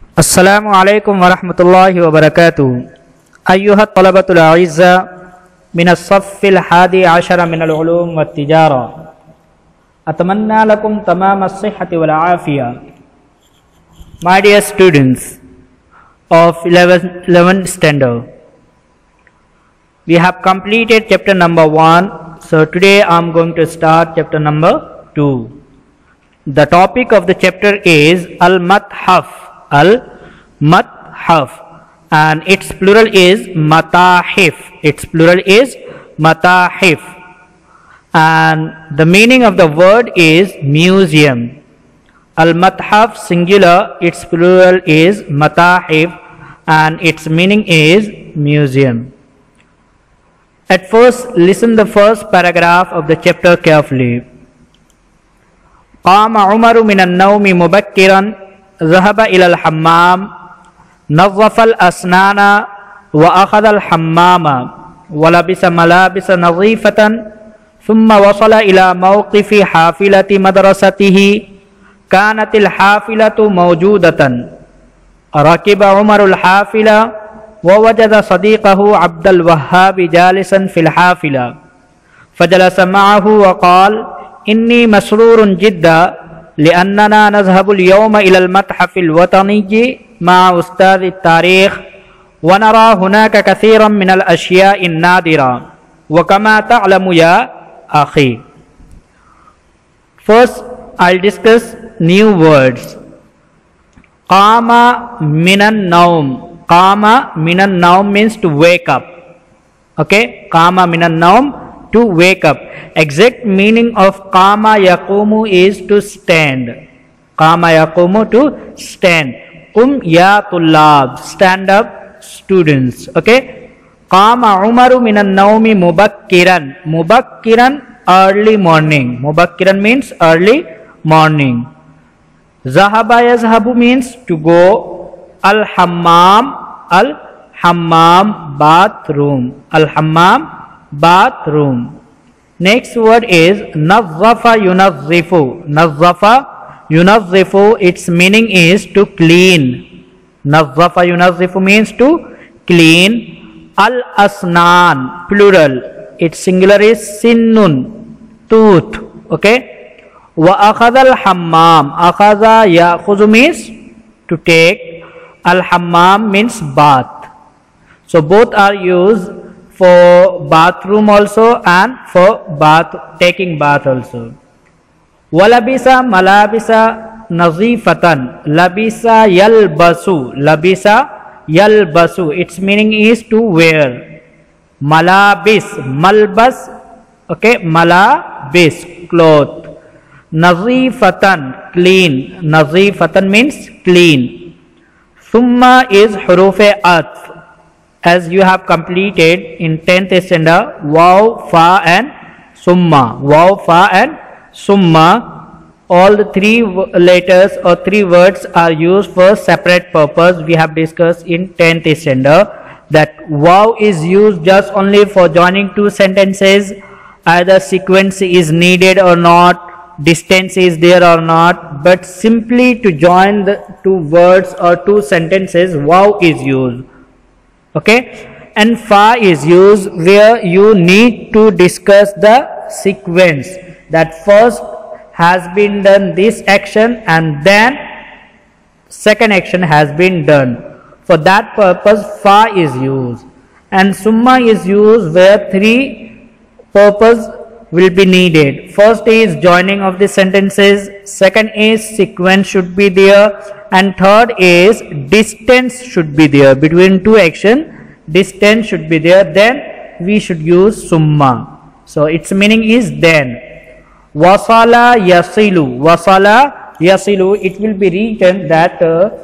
अस्सलामु अलैकुम वरहमतुल्लाहि वबरकातुहू। अय्युहा तलबतुल अइज़्ज़ा मिनस सफ़्फ़िल हादी अशर मिनल उलूम वत्तिजारा। अतमन्ना लकुम तमामस सिहहति वल Aafia. My dear students of 11th standard, we have completed chapter number 1. So today I am going to start chapter number 2. The topic of the chapter is al-mathaf. Al-mathaf, and its plural is matahif. Its plural is matahif, and the meaning of the word is museum. Al-mathaf singular, its plural is matahif, and its meaning is museum. At first, listen the first paragraph of the chapter carefully. قام عمر من النوم مبكرا ذهب إلى الحمام نظف الأسنان وأخذ الحمام ولبس ملابس نظيفة ثم وصل إلى موقف حافلة مدرسته. كانت الحافلة موجودة. ركب عمر الحافلة ووجد صديقه عبد الوهاب جالسا في الحافلة فجلس معه وقال: إني مسرور جدا لأننا نذهب اليوم إلى المتحف الوطني مع أستاذ التاريخ ونرى هناك كثيرا من الأشياء النادرة وكما تعلم يا أخي. First, I'll discuss new words. Qama minan naum. Qama minan naum means to wake up. Okay, Qama minan naum, to wake up. Exact meaning of qama yaqumu is to stand. Qama yaqumu, to stand. Ya tullab, stand up students. Okay. Qama Umaru minan naumi mubakkiran. Mubakkiran, early morning. Mubakkiran means early morning. Zahaba yazhabu means to go. Al-hammam, al-hammam, bathroom. Al-hammam, bathroom. Next word is nazzafa yunazzifu. Nazzafa yunazzifu, its meaning is to clean. Nazzafa yunazzifu means to clean. Al-asnan, plural, its singular is sinnun, tooth. Okay. Wa akhadha al-hammam. Akhadha ya'khudhu means to take. Al-hammam means bath. So both are used for bathroom also and for taking bath also. Walabisa malabisa nazifatan. Labisa yalbasu. Labisa yalbasu, its meaning is to wear. Malabis, malbas, okay, malabis, cloth. Nazifatan, clean. Nazifatan means clean. Thumma is hurufe atf. As you have completed in 10th standard, waw, fa and summa. Waw, fa and summa. All the three letters or three words are used for separate purpose. We have discussed in 10th standard that waw is used just only for joining two sentences. Either sequence is needed or not, distance is there or not, but simply to join the two words or two sentences, waw is used. Okay, and fa is used where you need to discuss the sequence, that first has been done this action and then second action has been done. For that purpose fa is used. And summa is used where three purpose will be needed. First is joining of the sentences, second is sequence should be there, and third is distance should be there between two action. Distance should be there, then we should use summa. So its meaning is then. Wasala yasilu. Wasala yasilu, it will be written that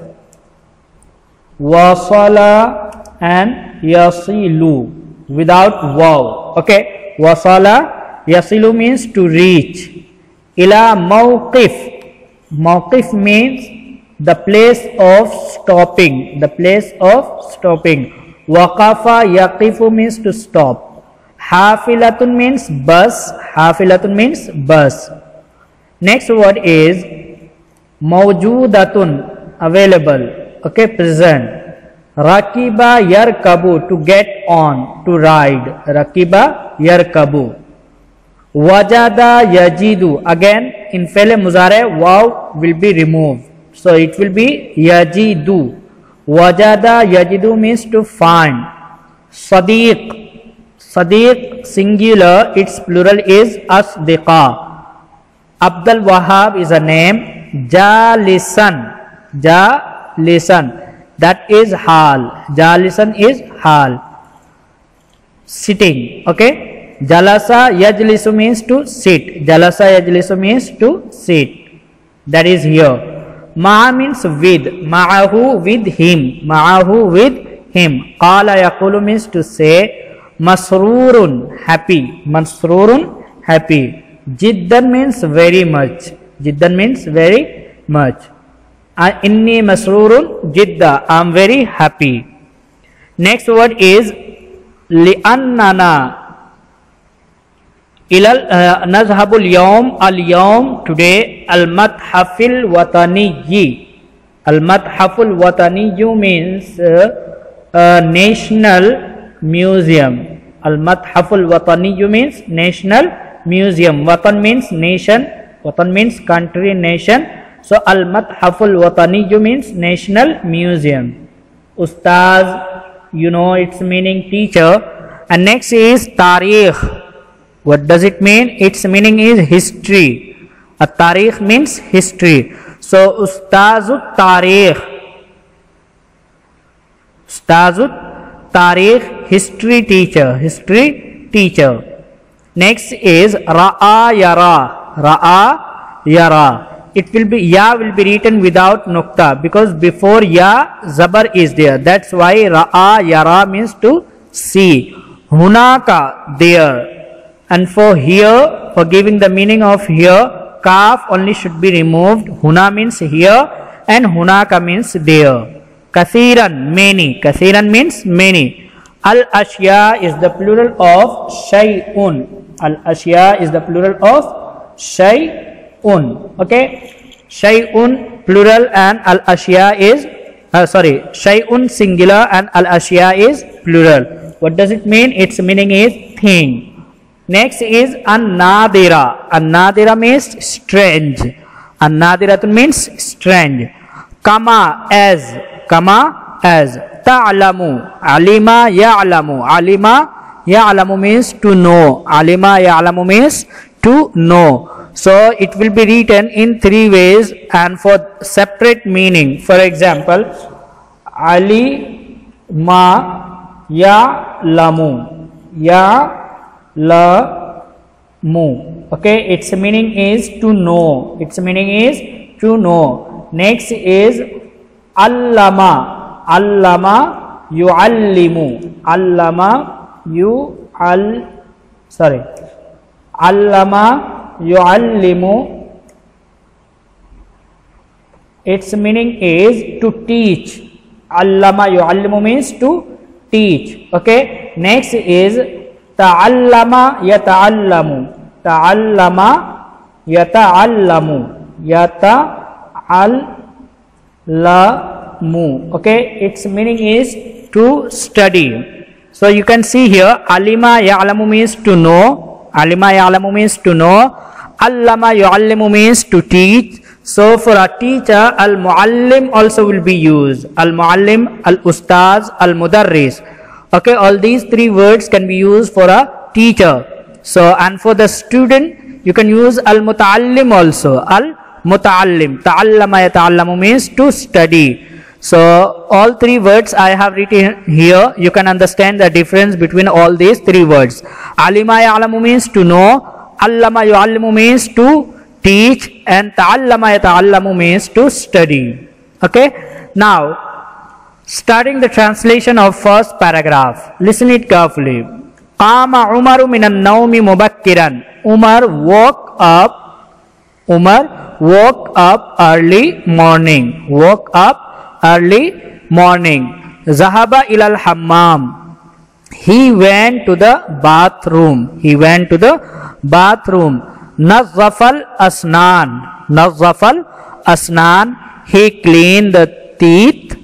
wasala and yasilu without waw. Okay, wasala yasilu means to reach. Ila mawqif. Mawqif means the place of stopping. The place of stopping. Waqafa yaqifu means to stop. Hafilatun means bus. Hafilatun means bus. Next word is mawjudatun, available. Okay, present. Rakiba yarkabu, to get on, to ride. Rakiba yarkabu. Wajada yajidu, again in Fele Muzare waw will be removed, so it will be yajidu. Wajada yajidu means to find. Sadiq, Sadiq singular, its plural is asdiqa. Abdul Wahab is a name. Jalisan, Jalisan, that is hal. Jalisan is hal, sitting. Okay. Jalasa yajlisu means to sit. Jalasa yajlisu means to sit. That is here. Ma'a means with. Ma'ahu with him. Ma'ahu with him. Qala yaqulu means to say. Masrurun happy. Masrurun happy. Jiddan means very much. Jiddan means very much. Inni masrurun jidda, I am very happy. Next word is li'annana. Ilal nazhabul yawm, al yawm, today, al madhafil wataniyyi. Al madhaful wataniyyu means national museum. Al madhaful wataniyyu means national museum. Watan means nation. Watan means country, nation. So al madhaful wataniyyu means national museum. Ustaz, you know its meaning, teacher. And next is tarikh. What does it mean? Its meaning is history. A tarikh means history. So Ustazut Tarikh. Ustazut Tarikh, history teacher. History teacher. Next is Ra'a Yara. Ra'a Yara. It will be, ya will be written without nukta, because before ya zabar is there. That's why Ra'a Yara means to see. Hunaka, there. And for here, for giving the meaning of here, kaf only should be removed. Huna means here and hunaka means there. Kathiran, many. Kathiran means many. Al-ashya is the plural of shay'un. Al-ashya is the plural of shay'un. Okay. Shay'un plural and al-ashya is, shay'un singular and al-ashya is plural. What does it mean? Its meaning is thing. Next is an-nadira. An-nadira means strange. An-nadira means strange. Kama, as. Kama, as. Ta'lamu. Alima ya'lamu. Alima ya'lamu means to know. Alima ya'lamu means to know. So it will be written in three ways and for separate meaning. For example, alima ya'lamu. Mu. Okay, its meaning is to know. Its meaning is to know. Next is allama. Allama yu'allimu. Allama allama yu'allimu. Its meaning is to teach. Allama yu'allimu means to teach. Okay. Next is ta'allama yata'allamu. Ta'allama yata'allamu. Yata'allamu. Okay, its meaning is to study. So you can see here, alima ya'lamu means to know. Alima ya'lamu means to know. Allama yu'allimu means to teach. So for a teacher, al-muallim also will be used. Al-muallim, al-ustaz, al-mudarris. Okay, all these three words can be used for a teacher. So, and for the student, you can use al-muta'allim also. Al-muta'allim. Ta'allama yata'allamu means to study. So, all three words I have written here. You can understand the difference between all these three words. Alima ya'lamu means to know. Allama yu'allimu means to teach. And ta'allama yata'allamu means to study. Okay. Now, starting the translation of first paragraph. Listen it carefully. Qama Umaru minan nawmi mubakkiran. Umar woke up early morning. Woke up early morning. Zahaba ilal hammam. He went to the bathroom. He went to the bathroom. Nazzafal asnan. Nazzafal asnan. He cleaned the teeth.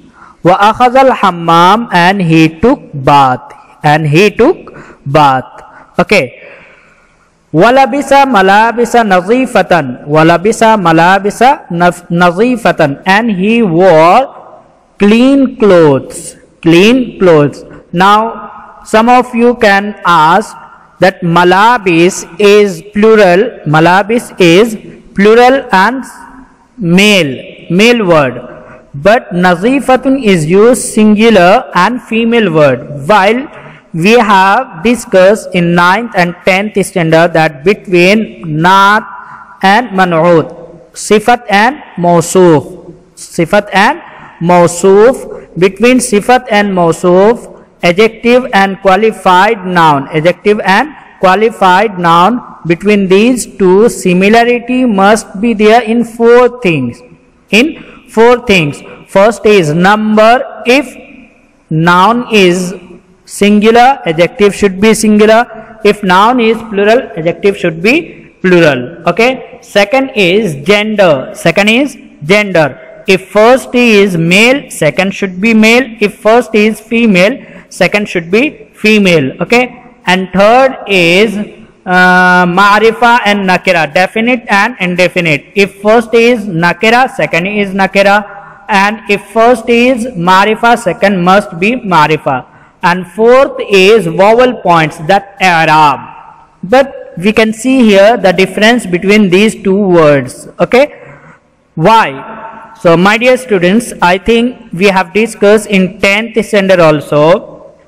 Wa akhazal hammam, and he took bath. And he took bath. Okay. Walabisa malabisa nazifatan. Walabisa malabisa nazifatan. And he wore clean clothes. Clean clothes. Now, some of you can ask that malabis is plural. Malabis is plural and male word. But nazifatun is used singular and female word. While we have discussed in 9th and 10th standard that between naat and man'ut, sifat and mawsuf, sifat and mawsuf, between sifat and mawsuf, adjective and qualified noun, adjective and qualified noun, between these two similarity must be there in four things. In four things. First is number. If noun is singular, adjective should be singular. If noun is plural, adjective should be plural. Okay. Second is gender. Second is gender. If first is male, second should be male. If first is female, second should be female. Okay. And third is ma'rifa and nakira, definite and indefinite. If first is nakira, second is nakira. And if first is ma'rifa, second must be ma'rifa. And fourth is vowel points, that i'rab. But we can see here the difference between these two words. Okay. Why? So my dear students, I think we have discussed in 10th standard also.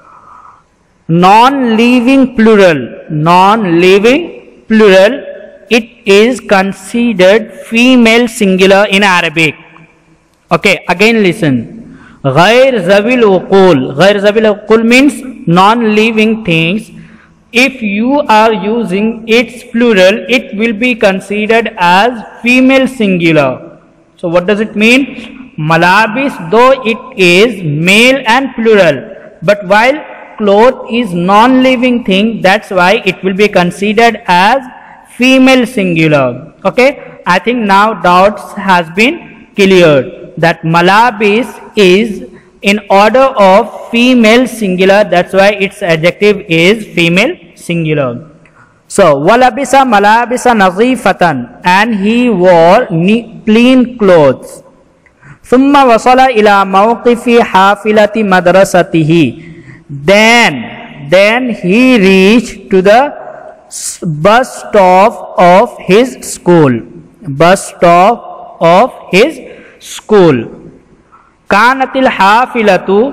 Non-living plural, non-living plural, it is considered female singular in Arabic. Okay, again listen. Ghair zawil uqul. Ghair zawil uqul means non-living things. If you are using its plural, it will be considered as female singular. So what does it mean? Malabis, though it is male and plural, but while cloth is non-living thing, that's why it will be considered as female singular. Okay, I think now doubts has been cleared that malabis is in order of female singular, that's why its adjective is female singular. So walabisa malabisa nazifatan, and he wore clean clothes. Thumma wasala ila mawqifi hafilati madrasatihi. Then he reached to the bus stop of his school. Bus stop of his school. Kanatil hafilatu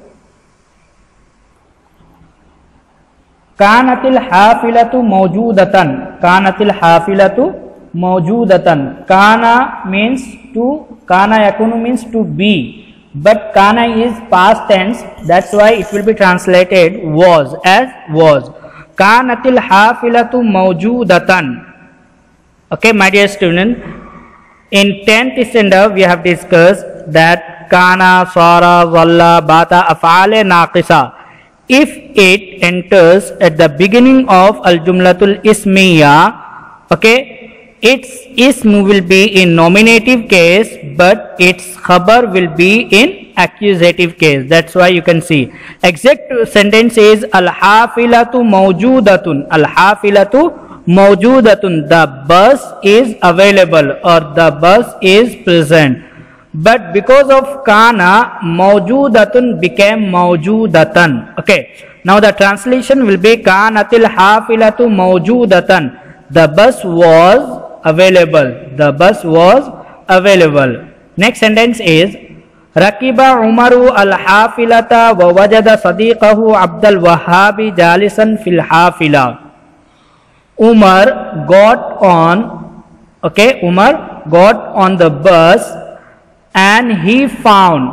mawjudatan. Kanatil hafilatu mawjudatan. Kana means to, kana yakunu means to be. But kana is past tense, that's why it will be translated was, as was. Kanatil hafilatu mawjudatan. Okay, my dear student, in 10th standard we have discussed that kana, sara, zalla, bata, af'ale naqisa. If it enters at the beginning of al-jumlatul ismiya, okay, its ism will be in nominative case, but its khabar will be in accusative case. That's why you can see exact sentence is al-hafilatu mawjudatun. Al-hafilatu mawjudatun. The bus is available, or the bus is present. But because of kana, mawjudatun became mawjudatan. Okay. Now the translation will be kanatil hafilatu mawjudatan. The bus was available. The bus was available. Next sentence is Rakiba Umaru al-hafilata wa wajada sadiqahu Abdul Wahhabi jalisan fil hafila. Umar got on, okay, Umar got on the bus and he found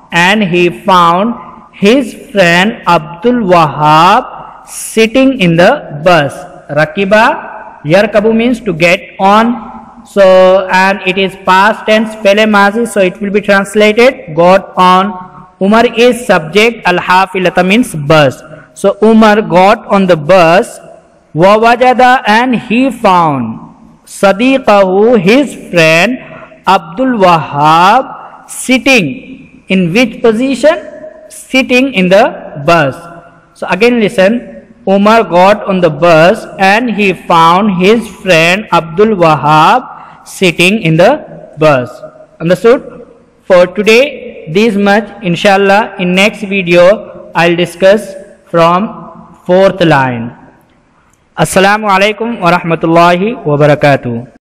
his friend Abdul Wahhab sitting in the bus. Rakiba, yarkabu means to get on, so and it is past tense pele mazi, so it will be translated got on. Umar is subject, al-hafilata means bus. So Umar got on the bus, wa wajada, and he found sadiqahu, his friend Abdul Wahhab, sitting In which position? Sitting in the bus. So again listen, Umar got on the bus and he found his friend Abdul Wahab sitting in the bus. Understood? For today, this much. Inshallah, in next video, I'll discuss from 4th line. Assalamu alaikum wa rahmatullahi wa barakatuh.